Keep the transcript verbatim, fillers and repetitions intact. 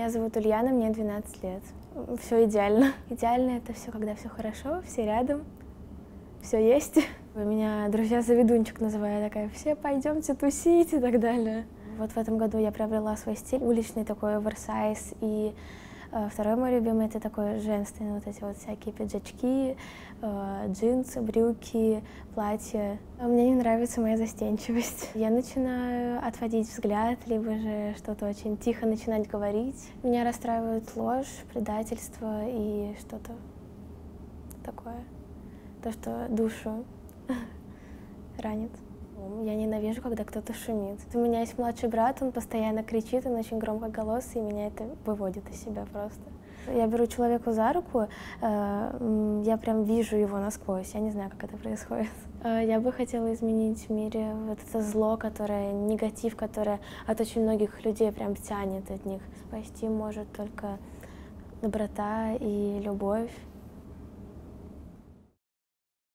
Меня зовут Ульяна, мне двенадцать лет. Все идеально. Идеально — это все, когда все хорошо, все рядом, все есть. У меня друзья-заведунчик называют, такая: все пойдемте тусить и так далее. Вот в этом году я приобрела свой стиль, уличный такой оверсайз, и э, второй мой любимый — это такой женственный, вот эти вот всякие пиджачки, э, джинсы, брюки, платья. Мне не нравится моя застенчивость. Я начинаю отводить взгляд, либо же что-то очень тихо начинать говорить. Меня расстраивает ложь, предательство и что-то такое, то, что душу ранит. Я ненавижу, когда кто-то шумит. У меня есть младший брат, он постоянно кричит, он очень громкоголосый, и меня это выводит из себя просто. Я беру человека за руку, я прям вижу его насквозь, я не знаю, как это происходит. Я бы хотела изменить в мире вот это зло, которое, негатив, которое от очень многих людей прям тянет от них. Спасти может только доброта и любовь.